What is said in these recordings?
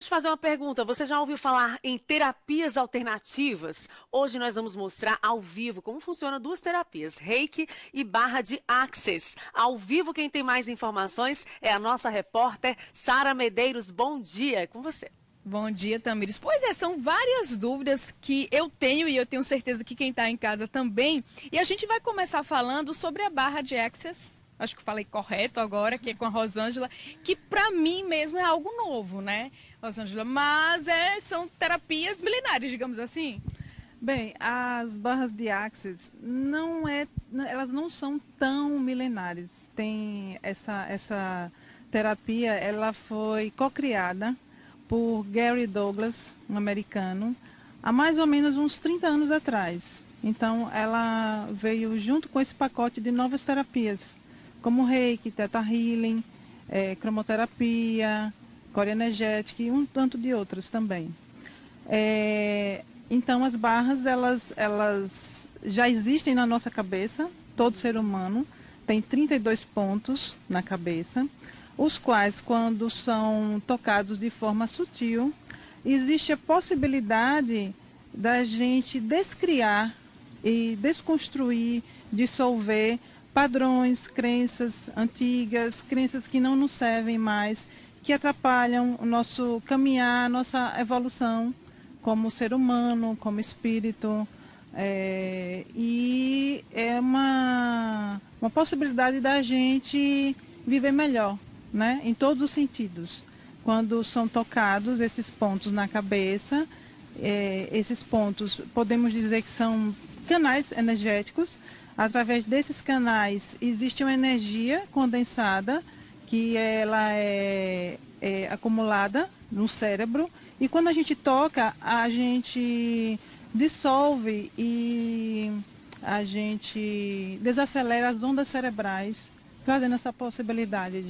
fazer uma pergunta. Você já ouviu falar em terapias alternativas? Hoje nós vamos mostrar ao vivo como funciona duas terapias, Reiki e barra de Axis. Ao vivo, quem tem mais informações é a nossa repórter Sara Medeiros. Bom dia, é com você. Bom dia, Tamires. Pois é, são várias dúvidas que eu tenho e eu tenho certeza que quem está em casa também. E a gente vai começar falando sobre a barra de Access. Acho que falei correto agora, que é com a Rosângela, que para mim mesmo é algo novo, né, Rosângela? Mas são terapias milenares, digamos assim. Bem, as barras de Axis elas não são tão milenares. Tem essa terapia, ela foi co-criada por Gary Douglas, um americano, há mais ou menos uns 30 anos atrás. Então, ela veio junto com esse pacote de novas terapias, como Reiki, Theta Healing, cromoterapia, core energética e um tanto de outras também. Então, as barras, elas já existem na nossa cabeça, todo ser humano tem 32 pontos na cabeça, os quais, quando são tocados de forma sutil, existe a possibilidade da gente descriar e desconstruir, dissolver padrões, crenças antigas, crenças que não nos servem mais, que atrapalham o nosso caminhar, a nossa evolução como ser humano, como espírito. E é uma possibilidade da gente viver melhor, né? Em todos os sentidos. Quando são tocados esses pontos na cabeça, esses pontos podemos dizer que são canais energéticos. Através desses canais existe uma energia condensada que ela é acumulada no cérebro, e quando a gente toca, a gente dissolve e a gente desacelera as ondas cerebrais, trazendo essa possibilidade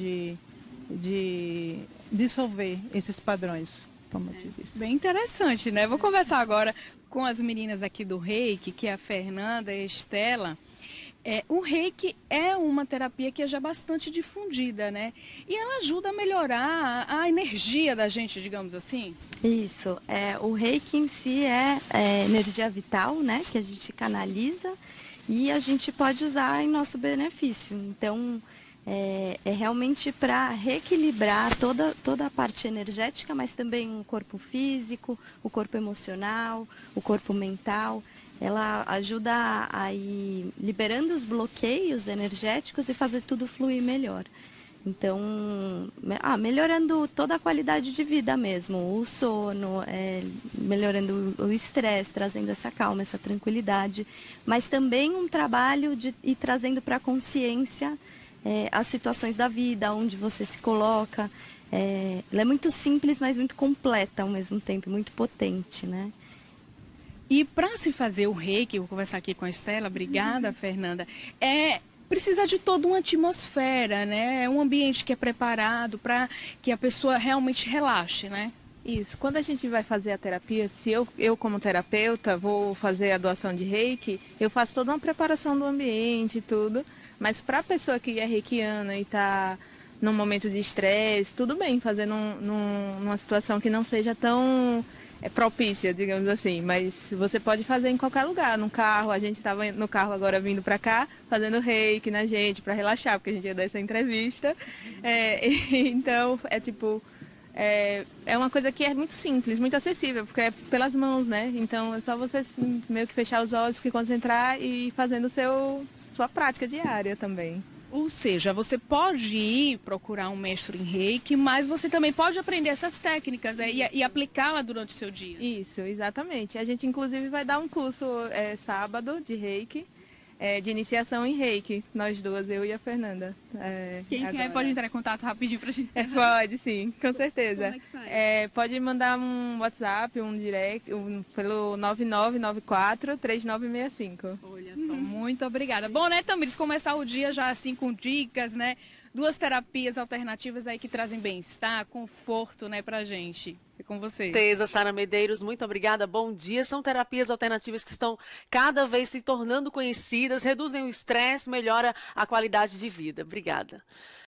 de dissolver esses padrões, como eu te disse. Bem interessante, né? Vou conversar agora com as meninas aqui do Reiki, que é a Fernanda e a Estela. O Reiki é uma terapia que é já bastante difundida, né? E ela ajuda a melhorar a energia da gente, digamos assim. Isso, o Reiki em si é energia vital, né? Que a gente canaliza e a gente pode usar em nosso benefício. Então, é realmente para reequilibrar toda a parte energética, mas também o corpo físico, o corpo emocional, o corpo mental. Ela ajuda a ir liberando os bloqueios energéticos e fazer tudo fluir melhor. Então, melhorando toda a qualidade de vida mesmo, o sono, melhorando o estresse, trazendo essa calma, essa tranquilidade, mas também um trabalho de ir trazendo para a consciência as situações da vida, onde você se coloca. Ela é muito simples, mas muito completa ao mesmo tempo, muito potente, né? E para se fazer o Reiki, eu vou conversar aqui com a Estela, obrigada, Fernanda, precisa de toda uma atmosfera, né? É um ambiente que é preparado para que a pessoa realmente relaxe, né? Isso, quando a gente vai fazer a terapia, se eu como terapeuta vou fazer a doação de Reiki, eu faço toda uma preparação do ambiente e tudo, mas para a pessoa que é reikiana e está num momento de estresse, tudo bem, fazer numa situação que não seja tão propícia, digamos assim, mas você pode fazer em qualquer lugar, no carro. A gente estava no carro agora vindo para cá, fazendo Reiki na gente, para relaxar, porque a gente ia dar essa entrevista. Então, é uma coisa que é muito simples, muito acessível, porque é pelas mãos, né? Então, é só você meio que fechar os olhos, se concentrar e ir fazendo sua prática diária também. Ou seja, você pode ir procurar um mestre em Reiki, mas você também pode aprender essas técnicas e aplicá-la durante o seu dia. Isso, exatamente. A gente, inclusive, vai dar um curso sábado de Reiki, de iniciação em Reiki. Nós duas, eu e a Fernanda. Quem quer pode entrar em contato rapidinho pra gente. Pode, sim, com certeza. Como é que faz? Pode mandar um WhatsApp, um direct, pelo 9994-3965. Olha só, muito obrigada. Bom, né, Tamires, começar o dia já assim com dicas, né? Duas terapias alternativas aí que trazem bem-estar, conforto, né, pra gente. É com você. Certeza, Sara Medeiros, muito obrigada. Bom dia. São terapias alternativas que estão cada vez se tornando conhecidas, reduzem o estresse, melhora a qualidade de vida. Obrigada.